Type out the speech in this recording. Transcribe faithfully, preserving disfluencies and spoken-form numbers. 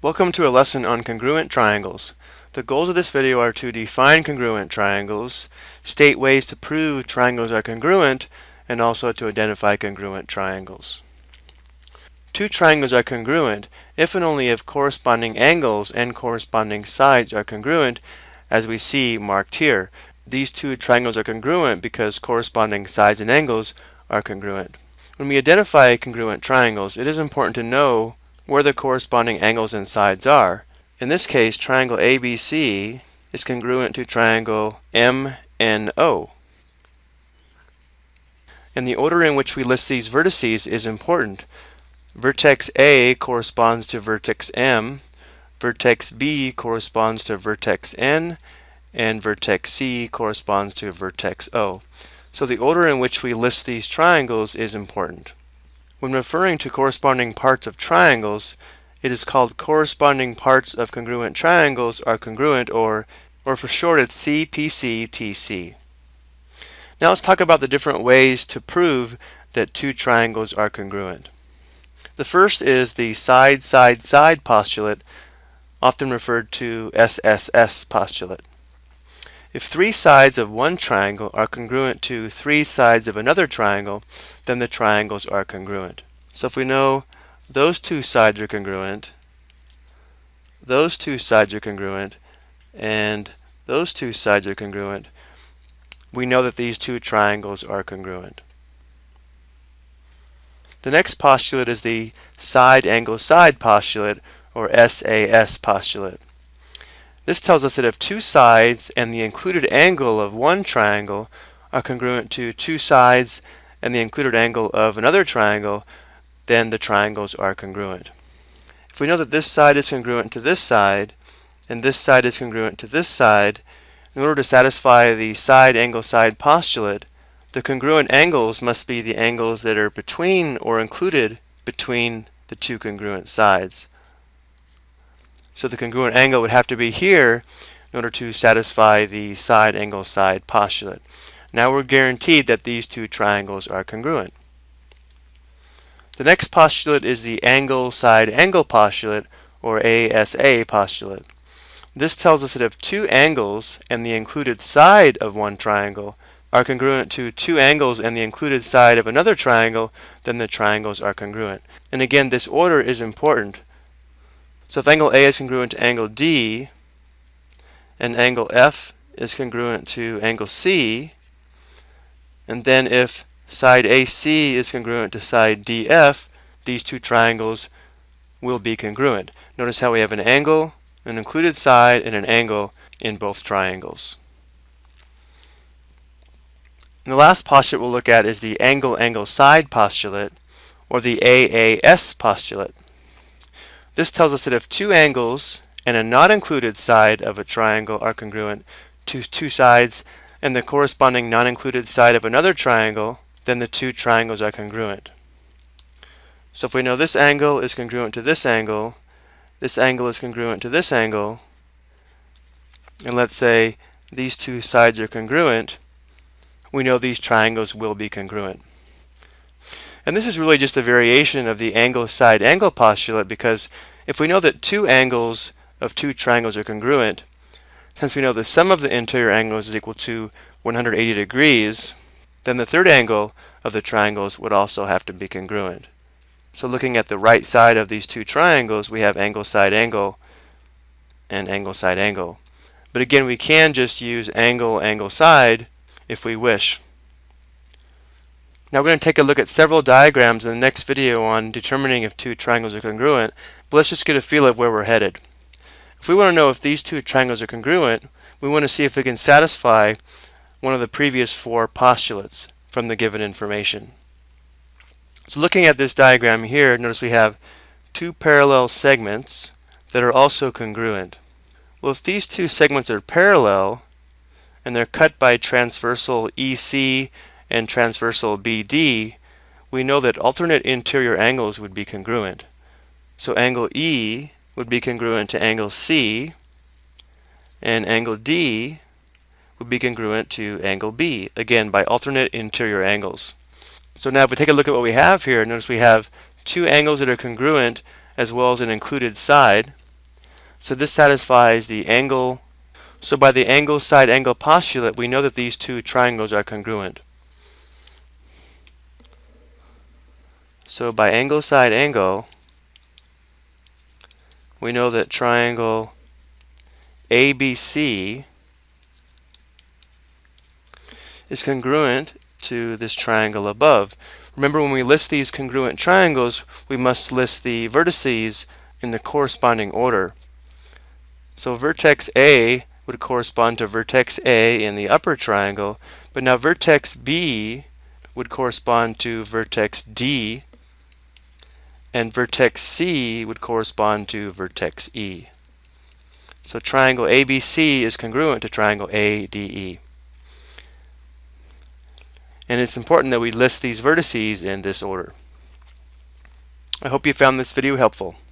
Welcome to a lesson on congruent triangles. The goals of this video are to define congruent triangles, state ways to prove triangles are congruent, and also to identify congruent triangles. Two triangles are congruent if and only if corresponding angles and corresponding sides are congruent, as we see marked here. These two triangles are congruent because corresponding sides and angles are congruent. When we identify congruent triangles, it is important to know where the corresponding angles and sides are. In this case, triangle A B C is congruent to triangle M N O. And the order in which we list these vertices is important. Vertex A corresponds to vertex M, vertex B corresponds to vertex N, and vertex C corresponds to vertex O. So the order in which we list these triangles is important. When referring to corresponding parts of triangles, it is called corresponding parts of congruent triangles are congruent, or, or for short it's C P C T C. Now let's talk about the different ways to prove that two triangles are congruent. The first is the side-side-side postulate, often referred to S S S postulate. If three sides of one triangle are congruent to three sides of another triangle, then the triangles are congruent. So if we know those two sides are congruent, those two sides are congruent, and those two sides are congruent, we know that these two triangles are congruent. The next postulate is the side-angle-side postulate, or S A S postulate. This tells us that if two sides and the included angle of one triangle are congruent to two sides and the included angle of another triangle, then the triangles are congruent. If we know that this side is congruent to this side and this side is congruent to this side, in order to satisfy the side-angle-side postulate, the congruent angles must be the angles that are between or included between the two congruent sides. So the congruent angle would have to be here in order to satisfy the side-angle-side postulate. Now we're guaranteed that these two triangles are congruent. The next postulate is the angle-side-angle postulate, or A S A postulate. This tells us that if two angles and the included side of one triangle are congruent to two angles and the included side of another triangle, then the triangles are congruent. And again, this order is important. So if angle A is congruent to angle D, and angle F is congruent to angle C, and then if side A C is congruent to side D F, these two triangles will be congruent. Notice how we have an angle, an included side, and an angle in both triangles. And the last postulate we'll look at is the angle-angle-side postulate, or the A A S postulate. This tells us that if two angles and a not included side of a triangle are congruent to two sides and the corresponding not included side of another triangle, then the two triangles are congruent. So if we know this angle is congruent to this angle, this angle is congruent to this angle, and let's say these two sides are congruent, we know these triangles will be congruent. And this is really just a variation of the angle-side-angle postulate, because if we know that two angles of two triangles are congruent, since we know the sum of the interior angles is equal to one hundred eighty degrees, then the third angle of the triangles would also have to be congruent. So looking at the right side of these two triangles, we have angle-side-angle and angle-side-angle. But again, we can just use angle-angle-side if we wish. Now we're going to take a look at several diagrams in the next video on determining if two triangles are congruent, but let's just get a feel of where we're headed. If we want to know if these two triangles are congruent, we want to see if we can satisfy one of the previous four postulates from the given information. So looking at this diagram here, notice we have two parallel segments that are also congruent. Well, if these two segments are parallel and they're cut by transversal E C and transversal B D, we know that alternate interior angles would be congruent. So angle E would be congruent to angle C, and angle D would be congruent to angle B, again by alternate interior angles. So now if we take a look at what we have here, notice we have two angles that are congruent as well as an included side. So this satisfies the angle. So by the angle side angle postulate, we know that these two triangles are congruent. So by angle side angle, we know that triangle A B C is congruent to this triangle above. Remember, when we list these congruent triangles, we must list the vertices in the corresponding order. So vertex A would correspond to vertex A in the upper triangle, but now vertex B would correspond to vertex D, and vertex C would correspond to vertex E. So triangle A B C is congruent to triangle A D E. And it's important that we list these vertices in this order. I hope you found this video helpful.